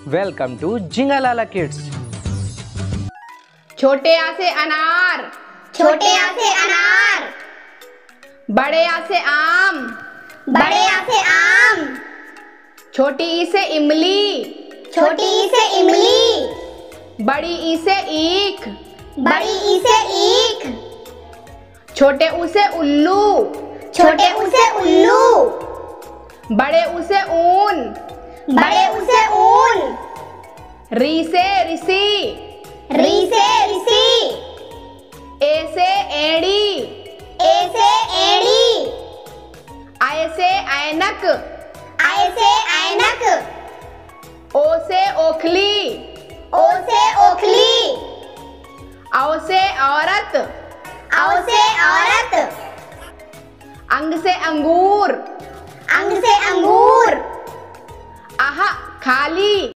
Welcome to जिंगालाला kids. छोटे आ से अनार, छोटे आ से अनार। बड़े आ से आम, बड़े आ से आम। छोटी ई से इमली, छोटी ई से इमली। बड़ी ई से ईख, बड़ी ई से ईख। छोटे ऊ से उल्लू, छोटे ऊ से उल्लू। बड़े ऊ से ऊन, बड़े ऊ से ऊन। री से ऋषि, री से ऋषि। ए से एड़ी, ए से एड़ी। आय से ऐनक, आय से ऐनक। ओ से ओखली, ओ से ओखली। औ से औरत, औ से औरत। अंग से अंगूर, अंग से अंगूर। आहा खाली।